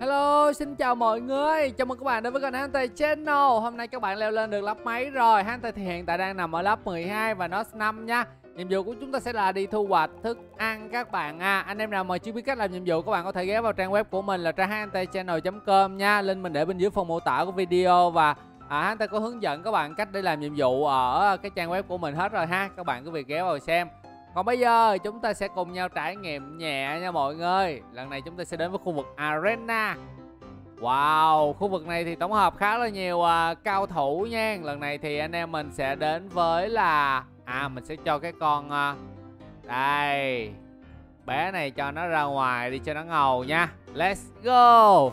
Hello, xin chào mọi người. Chào mừng các bạn đến với kênh Hunter Channel. Hôm nay các bạn leo lên được lớp mấy rồi? Hunter thì hiện tại đang nằm ở lớp 12 và Note 5 nha. Nhiệm vụ của chúng ta sẽ là đi thu hoạch thức ăn các bạn à. Anh em nào mà chưa biết cách làm nhiệm vụ, các bạn có thể ghé vào trang web của mình là trang hunterchannel.com nha. Link mình để bên dưới phần mô tả của video. Và Hunter có hướng dẫn các bạn cách để làm nhiệm vụ ở cái trang web của mình hết rồi ha. Các bạn cứ việc ghé vào xem. Còn bây giờ chúng ta sẽ cùng nhau trải nghiệm nhẹ nha mọi người. Lần này chúng ta sẽ đến với khu vực Arena. Wow, khu vực này thì tổng hợp khá là nhiều cao thủ nha. Lần này thì anh em mình sẽ đến với là mình sẽ cho cái con đây, bé này cho nó ra ngoài đi cho nó ngầu nha. Let's go.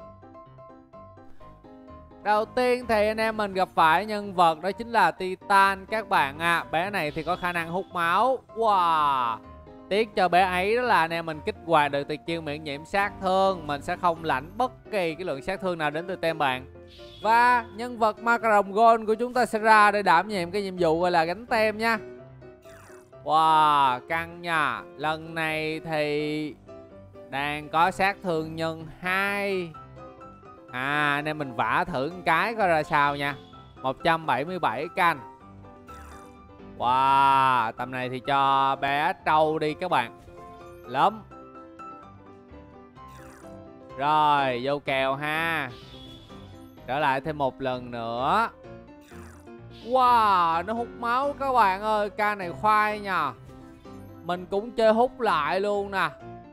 Đầu tiên thì anh em mình gặp phải nhân vật đó chính là Titan các bạn à. Bé này thì có khả năng hút máu. Wow. Tiếc cho bé ấy đó là anh em mình kích hoạt được tuyệt chiêu miễn nhiễm sát thương. Mình sẽ không lãnh bất kỳ cái lượng sát thương nào đến từ tem bạn. Và nhân vật Macaron Gold của chúng ta sẽ ra để đảm nhiệm cái nhiệm vụ gọi là gánh tem nha. Wow, căng nha. Lần này thì đang có sát thương nhân 2. Anh em mình vả thử một cái coi ra sao nha. 177 canh. Wow, tầm này thì cho bé trâu đi các bạn. Lắm. Rồi, vô kèo ha. Trở lại thêm một lần nữa. Wow, nó hút máu các bạn ơi. Ca này khoai nha. Mình cũng chơi hút lại luôn nè.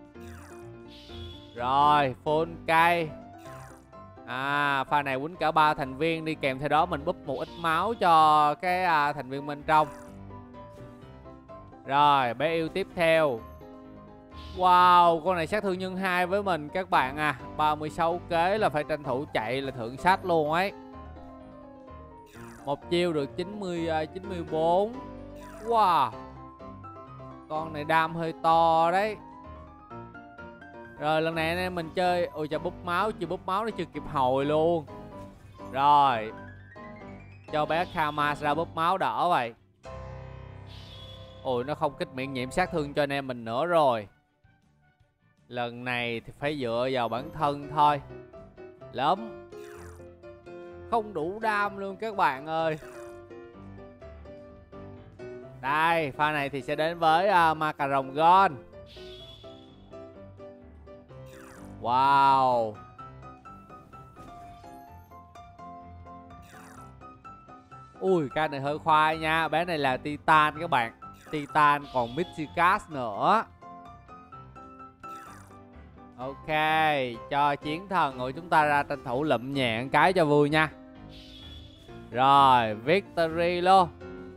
Rồi, full cây. Pha này quýnh cả 3 thành viên đi, kèm theo đó mình búp một ít máu cho cái thành viên bên trong. Rồi, bé yêu tiếp theo. Wow, con này sát thương nhân 2 với mình các bạn à. 36 kế là phải tranh thủ chạy là thượng sách luôn ấy. Một chiêu được 94. Wow. Con này đam hơi to đấy. Rồi lần này anh em mình chơi. Ôi trời, búp máu, chưa búp máu nó chưa kịp hồi luôn. Rồi, cho bé Kamas ra búp máu đỡ vậy. Ôi, nó không kích miễn nhiễm sát thương cho anh em mình nữa rồi. Lần này thì phải dựa vào bản thân thôi. Lắm. Không đủ đam luôn các bạn ơi. Đây, pha này thì sẽ đến với Macaron Gold. Wow. Ui, ca này hơi khoai nha. Bé này là Titan các bạn. Titan còn Mythicast nữa. Ok, cho chiến thần của chúng ta ra tranh thủ lụm nhẹ cái cho vui nha. Rồi, victory luôn.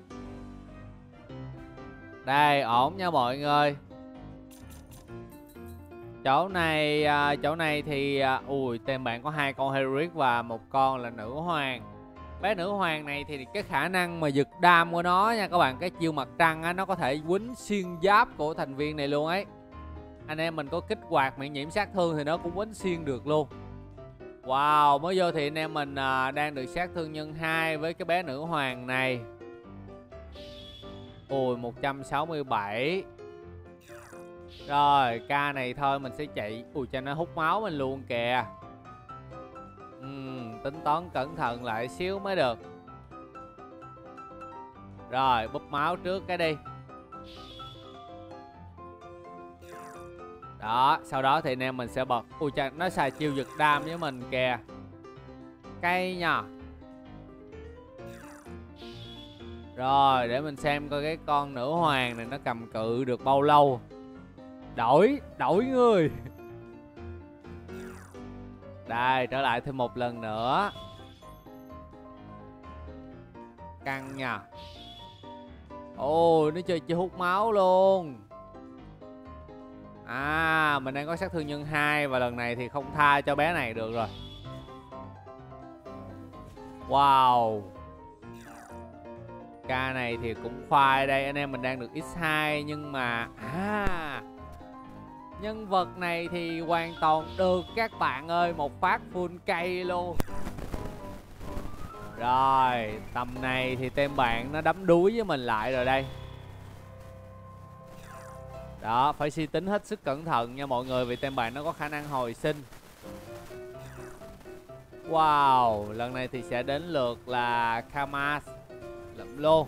Đây, ổn nha mọi người. Chỗ này thì tem bạn có 2 con Heroic và một con là nữ hoàng. Bé nữ hoàng này thì cái khả năng mà giật đam của nó nha các bạn, cái chiêu mặt trăng á, nó có thể quýnh xuyên giáp của thành viên này luôn ấy. Anh em mình có kích hoạt miễn nhiễm sát thương thì nó cũng quýnh xuyên được luôn. Wow, mới vô thì anh em mình đang được sát thương nhân 2 với cái bé nữ hoàng này. Ui, 167. Rồi, ca này thôi mình sẽ chạy. Ui, cho nó hút máu mình luôn kìa. Tính toán cẩn thận lại xíu mới được. Rồi, búp máu trước cái đi. Đó, sau đó thì anh em mình sẽ bật. Ui cha, nó xài chiêu giật đam với mình kìa. Cây nha. Rồi, để mình xem coi cái con nữ hoàng này nó cầm cự được bao lâu. Đổi người. Đây, trở lại thêm một lần nữa. Căng nha. Ôi, nó chơi chiêu hút máu luôn. Mình đang có sát thương nhân 2 và lần này thì không tha cho bé này được rồi. Wow. Ca này thì cũng khoai đây. Anh em mình đang được X2 nhưng mà nhân vật này thì hoàn toàn được các bạn ơi. Một phát full cây luôn. Rồi, tầm này thì tem bạn nó đấm đuối với mình lại rồi đây. Đó, phải suy tính hết sức cẩn thận nha mọi người, vì tem bạn nó có khả năng hồi sinh. Wow, lần này thì sẽ đến lượt là Kamas. Lụm luôn.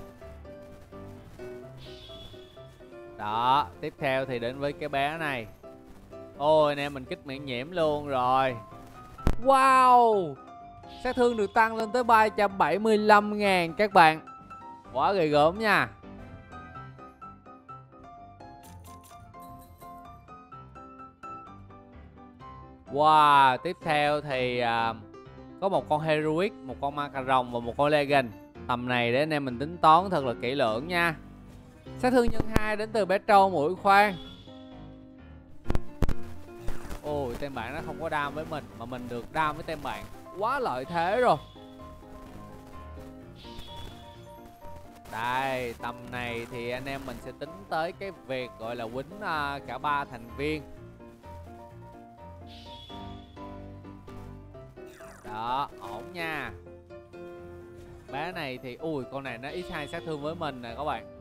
Đó, tiếp theo thì đến với cái bé này. Ôi, anh em mình kích miễn nhiễm luôn rồi. Wow, sát thương được tăng lên tới 375.000 các bạn. Quá ghê gớm nha. Wow, tiếp theo thì có một con Heroic, một con Macaron và một con Legend. Tầm này để anh em mình tính toán thật là kỹ lưỡng nha. Sát thương nhân 2 đến từ bé trâu mũi khoan. Ôi, tem bạn nó không có đam với mình mà mình được đam với tem bạn. Quá lợi thế rồi. Đây, tầm này thì anh em mình sẽ tính tới cái việc gọi là quýnh cả 3 thành viên. Đó, ổn nha. Bé này thì ui, con này nó x2 sát thương với mình nè các bạn.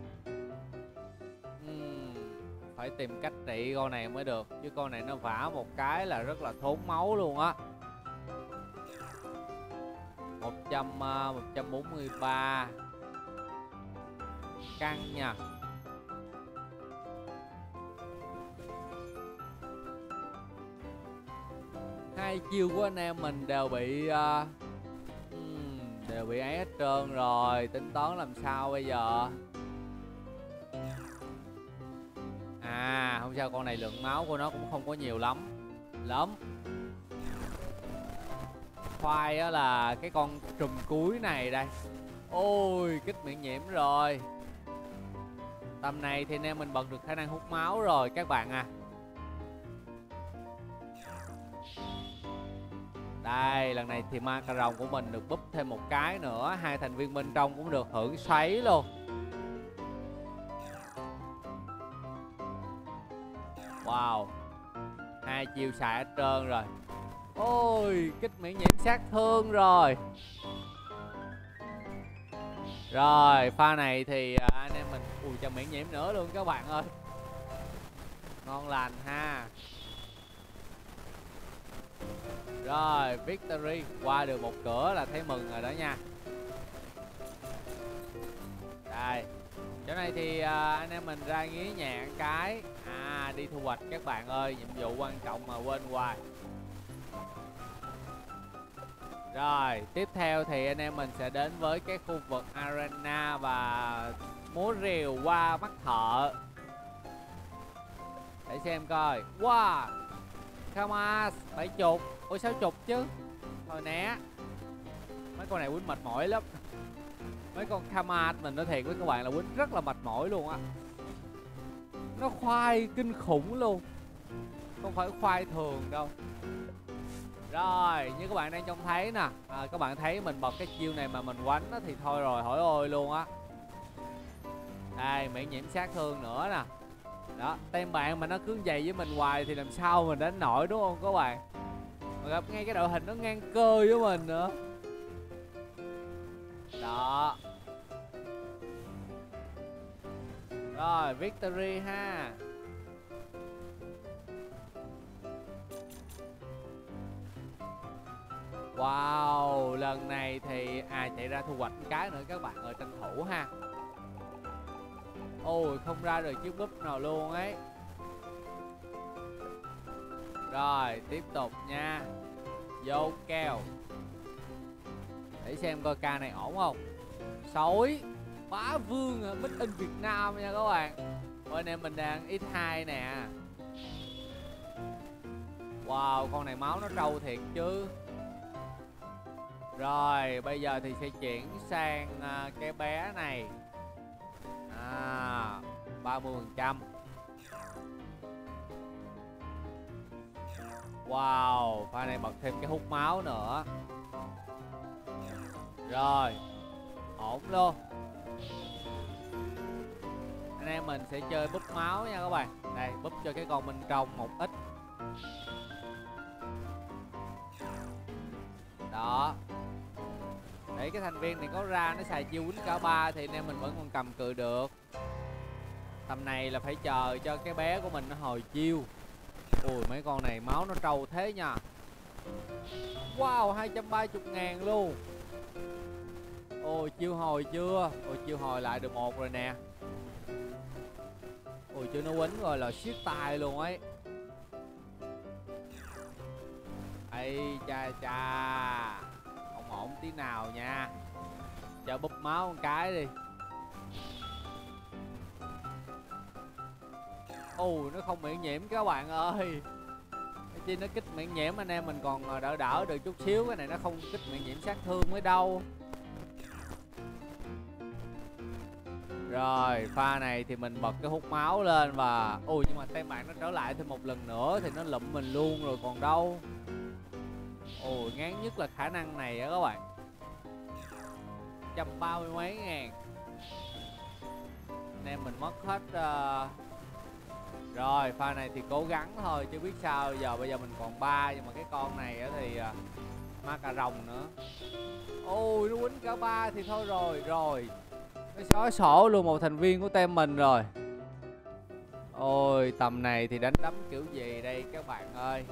Phải tìm cách trị con này mới được, chứ con này nó vả một cái là rất là thốn máu luôn á. 143 căng nha. Hai chiêu của anh em mình đều bị ấy hết trơn rồi. Tính toán làm sao bây giờ? À, không sao, con này lượng máu của nó cũng không có nhiều lắm. Khoai á là cái con trùm cuối này đây. Ôi, kích miễn nhiễm rồi. Tầm này thì anh em mình bật được khả năng hút máu rồi các bạn à. Đây, lần này thì Macaron của mình được búp thêm một cái nữa. Hai thành viên bên trong cũng được hưởng xoáy luôn. Wow, hai chiêu xài hết trơn rồi. Ôi, kích miễn nhiễm sát thương rồi. Rồi, pha này thì anh em mình cho miễn nhiễm nữa luôn các bạn ơi. Ngon lành ha. Rồi, victory. Qua được một cửa là thấy mừng rồi đó nha. Đây, chỗ này thì anh em mình ra nghía nhẹ cái. Đi thu hoạch các bạn ơi. Nhiệm vụ quan trọng mà quên hoài. Rồi, tiếp theo thì anh em mình sẽ đến với cái khu vực arena và múa rìu qua mắt thợ. Để xem coi. Wow, Kamas 70. Ôi 60 chứ. Thôi né. Mấy con này quýnh mệt mỏi lắm. Mấy con Kamas mình nói thiệt với các bạn là quýnh rất là mệt mỏi luôn á. Nó khoai kinh khủng luôn. Không phải khoai thường đâu. Rồi, như các bạn đang trông thấy nè, các bạn thấy mình bật cái chiêu này mà mình quánh nó thì thôi rồi, hỏi ôi luôn á. Đây, miễn nhiễm sát thương nữa nè. Đó, tem bạn mà nó cứ dày với mình hoài thì làm sao mình đánh nổi, đúng không các bạn? Mà gặp ngay cái đội hình nó ngang cơ với mình nữa. Đó. Rồi, victory ha. Wow, lần này thì chạy ra thu hoạch cái nữa các bạn ơi, tranh thủ ha. Ôi, không ra được chiếc búp nào luôn ấy. Rồi, tiếp tục nha. Vô keo. Để xem coi ca này ổn không. Sói Bá Vương Made in Việt Nam nha các bạn. Bên em mình đang X2 nè. Wow, con này máu nó trâu thiệt chứ. Rồi, bây giờ thì sẽ chuyển sang cái bé này. 30%. Wow, pha này bật thêm cái hút máu nữa. Rồi, ổn luôn. Anh em mình sẽ chơi búp máu nha các bạn. Đây, búp cho cái con bên trong một ít. Đó. Để cái thành viên này có ra nó xài chiêu quýnh cả 3 thì anh em mình vẫn còn cầm cự được. Tầm này là phải chờ cho cái bé của mình nó hồi chiêu. Ui, mấy con này máu nó trâu thế nha. Wow, 230.000 luôn. Ôi chiêu hồi chưa? Ôi chiêu hồi lại được 1 rồi nè. Ôi chưa nó quýnh rồi là siết tài luôn ấy. Ây cha cha, không ổn tí nào nha. Cho búp máu một cái đi. Ôi nó không miễn nhiễm các bạn ơi. Cái chi nó kích miễn nhiễm anh em mình còn đỡ đỡ được chút xíu. Cái này nó không kích miễn nhiễm sát thương mới đâu. Rồi pha này thì mình bật cái hút máu lên và ui nhưng mà tem bạn nó trở lại thêm một lần nữa thì nó lụm mình luôn rồi còn đâu. Ôi ngán nhất là khả năng này á các bạn. 130 mấy ngàn. Anh em mình mất hết Rồi pha này thì cố gắng thôi chứ biết sao giờ. Bây giờ mình còn 3 nhưng mà cái con này thì ma cà rồng nữa. Ôi nó quýnh cả 3 thì thôi rồi. Rồi nó xóa sổ luôn một thành viên của team mình rồi. Ôi tầm này thì đánh đấm kiểu gì đây các bạn ơi.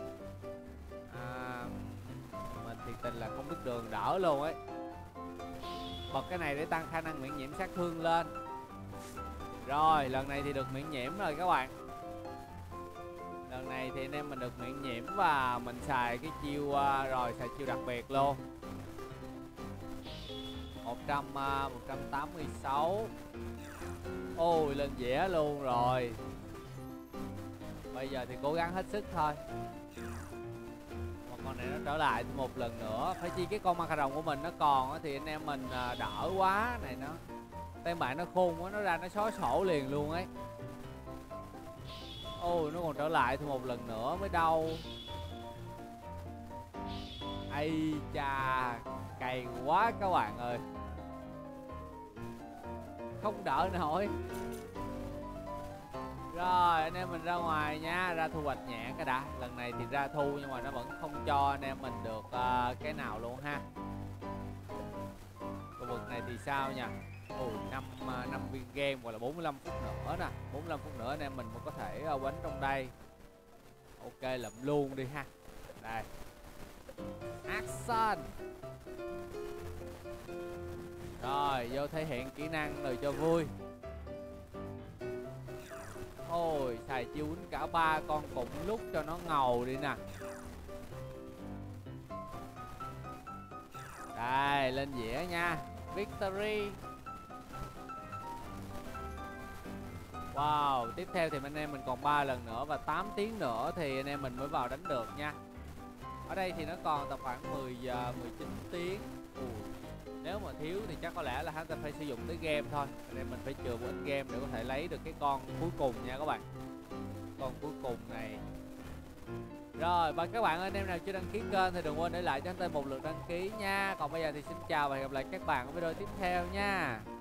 Mình thiệt tình là không biết đường đỡ luôn ấy. Bật cái này để tăng khả năng miễn nhiễm sát thương lên. Rồi lần này thì được miễn nhiễm rồi các bạn. Lần này thì anh em mình được miễn nhiễm và mình xài cái chiêu rồi xài chiêu đặc biệt luôn. 186. Ôi lên dẻ luôn rồi. Bây giờ thì cố gắng hết sức thôi. Một con này nó trở lại một lần nữa. Phải chi cái con ma cà rồng của mình nó còn thì anh em mình đỡ quá. Này nó tên bạn nó khôn quá, nó ra nó xóa sổ liền luôn ấy. Ôi nó còn trở lại thêm một lần nữa mới đâu. Ây cha, cay quá các bạn ơi. Không đỡ nổi. Rồi anh em mình ra ngoài nha. Ra thu hoạch nhẹ cái đã. Lần này thì ra thu nhưng mà nó vẫn không cho anh em mình được cái nào luôn ha. Khu vực này thì sao nha. Ồ 5 viên game hoặc là 45 phút nữa nè. 45 phút nữa anh em mình mới có thể quánh trong đây. Ok lụm luôn đi ha. Đây Action. Rồi vô thể hiện kỹ năng rồi cho vui. Ôi xài chiêu quýnh cả 3 con cùng lúc cho nó ngầu đi nè. Đây lên dĩa nha. Victory. Wow, tiếp theo thì anh em mình còn 3 lần nữa và 8 tiếng nữa thì anh em mình mới vào đánh được nha. Ở đây thì nó còn tầm khoảng 19 tiếng. Nếu mà thiếu thì chắc có lẽ là hắn ta phải sử dụng tới game thôi. Nên mình phải chừa một ít game để có thể lấy được cái con cuối cùng nha các bạn. Con cuối cùng này. Rồi và các bạn ơi, anh em nào chưa đăng ký kênh thì đừng quên để lại cho anh ta một lượt đăng ký nha. Còn bây giờ thì xin chào và hẹn gặp lại các bạn ở video tiếp theo nha.